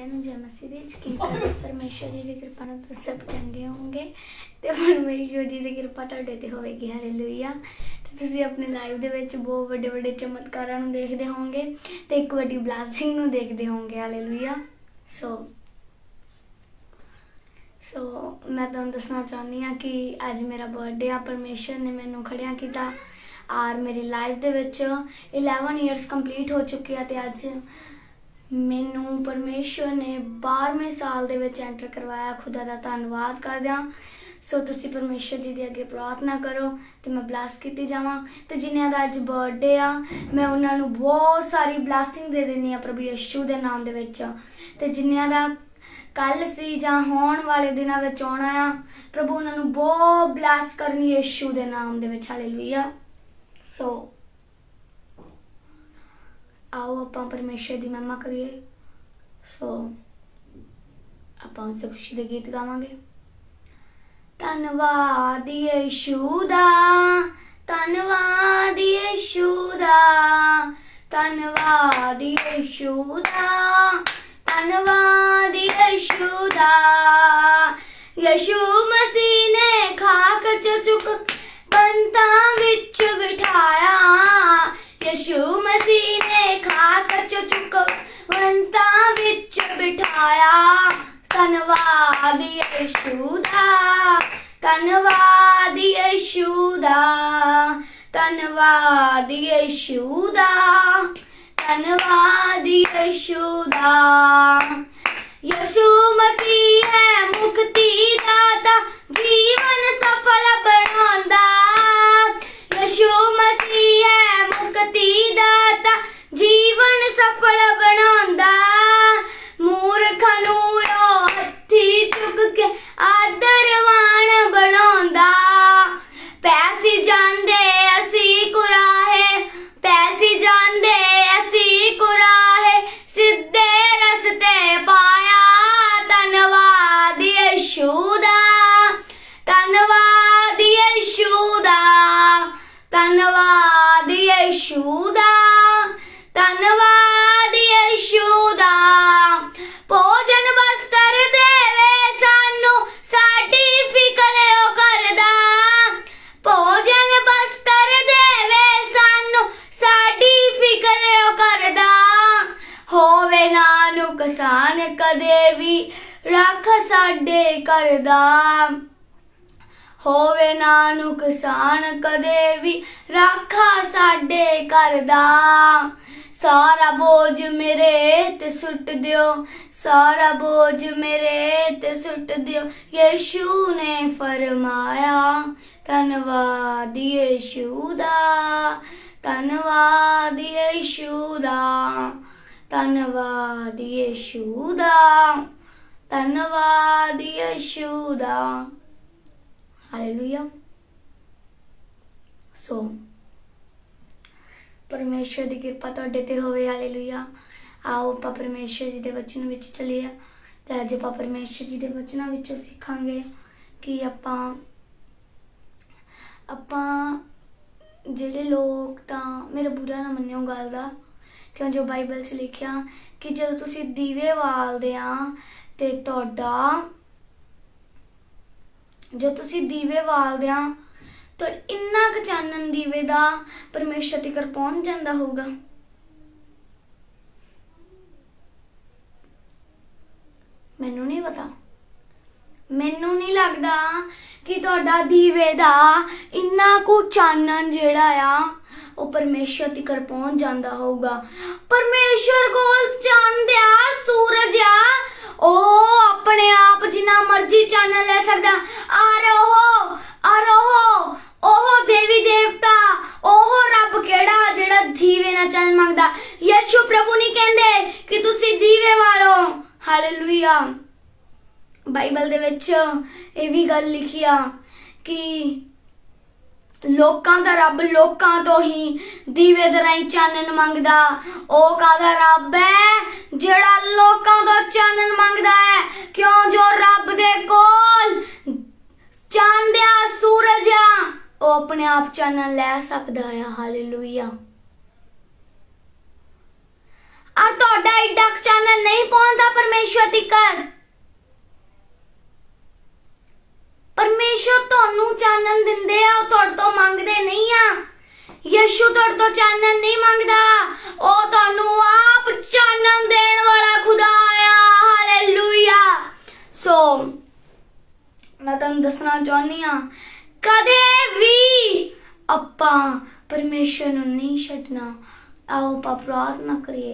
सारिਆਂ ਨੂੰ जय मसीह दी। यकीन करो परमेश्वर जी की कृपा नाल तुसीं सब चंगे होंगे ते परमेश्वर जी की कृपा तुहाडे ते होवेगी। हालेलुया। ते तुसीं अपनी लाइफ दे विच बहुत वड्डे वड्डे चमत्कारां नूं देखदे होंगे ते एक वड्डी ब्लैसिंग नूं देखदे होंगे। हालेलुया। सो मैं तुहानूं दसना चाहनी हाँ कि अज मेरा बर्थडे आ। परमेश्वर ने मैनूं खड़िया कीता और मेरी लाइफ दे विच 11 ईयर्स कंप्लीट हो चुके हैं। ते अज मैनू परमेश्वर ने 12वें साल दे विच एंटर करवाया। खुदा दा धन्नवाद करदे हां। सो तुसीं परमेश्वर जी दे अगे प्रार्थना करो ते मैं ब्लैस कीती जावां। ते जिन्हां दा अज बर्थडे आ मैं उन्हां नूं बहुत सारी ब्लैसिंग दे दिंदी हां प्रभु यीशु दे नाम दे विच। ते जिन्हां दा कल सी जां होण वाले दिनां विच आउणा आ प्रभु उन्हां नूं बहुत ब्लैस करनी यीशु दे नाम दे विच। हालेलुया। सो आओ आपां परमेश्वर दी महिमा करिए। सो आपां उसदे खुशी दे गीत गावांगे। धन्नवाद यीशु दा, धन्नवाद यीशु दा, धन्नवाद यीशु दा, धन्नवाद यीशु दा। यीशु मसीह ने खाक च चुक बंतां विच बिठाया। यीशु मसीह ने खाक च चुक बंतां विच बिठाया। धन्नवाद यीशु दा, धन्नवाद यीशु दा, धन्नवाद यीशु दा, धन्नवाद यीशु दा। यीशु मसीह है मुक्ति दाता, जीवन सफल बनांदा। यीशु मसीह है मुक्ति दाता, जीवन सफल बनांदा। मूर्खां नूं हत्थी चुक के आदरवान बनांदा। पैसी जांदे असी कुराहे, पैसी जांदे असी कुराहे, सिद्धे रस्ते पाया। धन्नवाद यीशु दा, धन्नवाद यीशु दा, धन्नवाद यीशु दा, धन्नवाद यीशु दा। भोजन वस्त्र देवे सानू साडी फिकर ओ करदा। भोजन वस्त्र देवे सानू साडी फिकर ओ करदा। होवे ना नुकसान कदे भी रख साडे घर दा। होवे ना नुकसान कदे भी रखा साडे घर दा। सारा बोझ मेरे ते सुट दियो, सारा बोझ मेरे ते सुट दियो, यीशु ने फरमाया। धन्नवाद यीशु दा, धन्नवाद यीशु दा, धन्नवाद यीशु दा, धन्नवाद यीशु दा। हालेलुया। सो परमेश्वर की कृपा तुहाडे ते होवे। हालेलुया। आओ आपां परमेश्वर जी दे वचन विच चलीए ते अज आपां परमेश्वर जी दे वचनां विचों सिखांगे कि आपां जिहड़े लोग तां मेरा बुरा ना मन्निओ गल दा, क्यों जो बाइबल च लिखिया कि जदों तुसीं दीवे बालदे आ ते तुहाडा जो तुसीं दीवे बालदे आ तो इन्ना क चानन दीवे दा परमेश्वर तिकर पहुंच जांदा होगा। मैनू नहीं पता, मैनू नहीं लगदा कि तुहाडा दीवे दा इन्ना कु चानन जिहड़ा आ वो परमेश्वर तिकर पहुंच जांदा होगा। परमेश्वर कोल चांद आ, सूरज आ, ओ अपने आप जिन्ना मर्जी चानन ले सकदा। आरोहो ओहो देवी देवता, ओहो रब केड़ा जेड़ा दीवे ना चानन मंगदा। यीशु प्रभु नहीं कहंदे कि तुसी दीवे वालो। हालेलुया। बाइबल दे विच ये भी गल लिखी आ कि लोकां दा रब लोकां तो ही दीवे दे राहीं चानन मंगदा। ओ कादा रब है जेड़ा लोकां तो चानन मंगदा है, क्यों जो रब दे कोल चांद आ, सूरज आ, ओ अपने आप चानन ले सकदा है। हालेलुया। आ तुहाडा एडा चानन नहीं पहुंचदा परमेश्वर परमेश्वर तिकर परमेश्वर ਤੁਹਾਨੂੰ ਚਾਨਣ ਦਿੰਦੇ ਆ, ਉਹ ਤੁਹਾਡੇ ਤੋਂ ਮੰਗਦੇ ਨਹੀਂ ਆ। ਯਿਸੂ ਤੁਹਾਡੇ ਤੋਂ ਚਾਨਣ ਨਹੀਂ ਮੰਗਦਾ, ਉਹ ਤੁਹਾਨੂੰ ਆਪ ਚਾਨਣ ਦੇਣ ਵਾਲਾ ਖੁਦਾ ਆ। ਹਾਲੇਲੂਇਆ। ਸੋ मैं तुहानू दसना चाहनी हाँ, कदे भी आपां परमेश्वर नूं नहीं छड्डना। आओ आपां प्रार्थना करिए।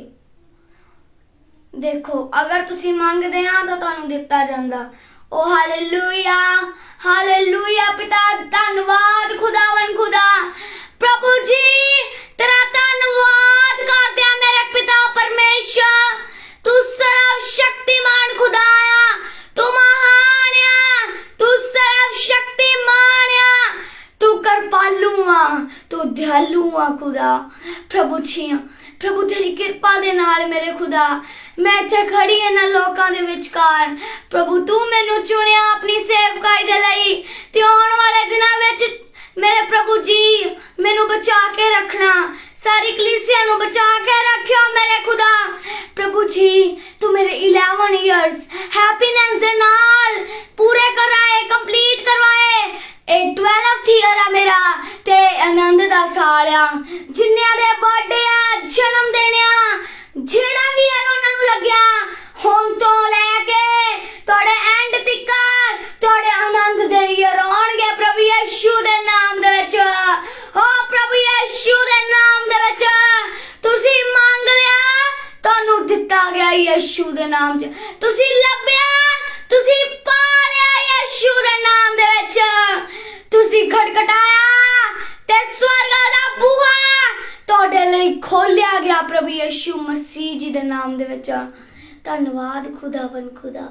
देखो अगर तुसी मंगदे आ तां तुहानू दिता जांदा। ओ हालेलुया, हालेलुया। पिता धन्नवाद खुदावन खुदा, प्रभु जी तेरा धन्नवाद करदे आ मेरे पिता परमेश्वर। तू सर्वशक्तिमान खुदा आ, तू महान आ, तू सर्वशक्तिमान आ, तू कृपालु आ, तू दयालु आ खुदा। प्रभु जी प्रभु तेरी कृपा दे नाल मेरे खुदा मैं इत्थे खड़ी इन्हां लोकां दे विचकार। प्रभु तू मैनू चुनिया अपनी सेवकाई दे लई, ते आउण वाले दिनां विच मेरे प्रभु जी मैनू बचा के रखना, सारी कलीसिया नू बचा के रखियो मेरे खुदा। प्रभु जी तू मेरे 11 ईयर्स हैप्पीनेस दे नाल पूरे कराए, कंप्लीट करवाए। ए 12th ईयर आ मेरा ते आनंद दा साल आ। जिन्नियां दे बर्थडे आ, जन्म दिन आ, जेड़ा भी ईयर उन्हां नू लगया हुण तो लैके तुहाडे एंड तिकर तुहाडे आनंद दे ईयर आउणगे प्रभु यीशु दे नाम दे विच। हो प्रभु यीशु दे नाम दे विच तुसी मंग लिया तुहानू दिता गया यीशु दे नाम च। तुसी लभ्या तुसी पा लिया यीशु दे नाम दे विच। तुसी खटखटाया ते स्वर्ग दा बूहा तुहाडे लई खोलिया गया प्रभु यीशु मसीह जी दे नाम दे विच। धन्नवाद खुदावन खुदा।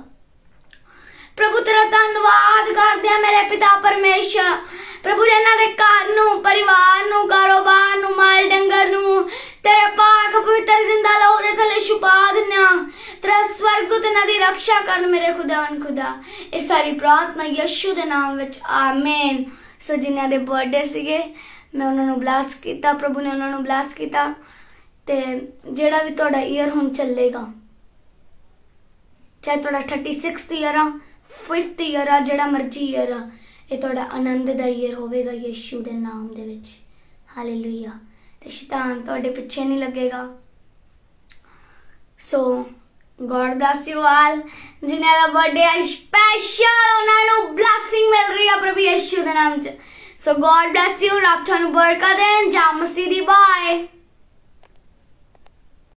प्रभु तेरा धन्नवाद करदे आ मेरे पिता परमेश्वर। प्रभु जिन्हां दे घर नू, परिवार नू, कारोबार नू, माल डंगर नू तेरे पाक पवित्र जिंदा लहू दे थले छुपा दिन्ना। तेरा स्वर्गदूत इन्हां दी रक्षा कर मेरे खुदावन खुदा। इस सारी प्रार्थना यीशु दे नाम विच आमीन। सो जिन्हां दे बर्थडे सीगे मैं उन्हां नू ब्लैस कीता, प्रभु ने उन्हां नू ब्लैस कीता। ते जेड़ा भी तुहाडा ईयर हुण चलेगा, चाहे तुहाडा 36th ईयर आ, 5th ईयर आ, जेड़ा मर्जी ईयर आ, ये तुहाडा आनंद दा ईयर होवेगा यीशु दे नाम दे विच। हालेलुया। ते शैतान तुहाडे पिछे नहीं लगेगा। So God bless you all. जिन्हां दा बर्थडे आ स्पेशल उन्हां नू ब्लेसिंग मिल रही है प्रभु यीशु दे नाम च। So God bless you. रब तुहानू बरकत देन। जा मसीह दी बाय।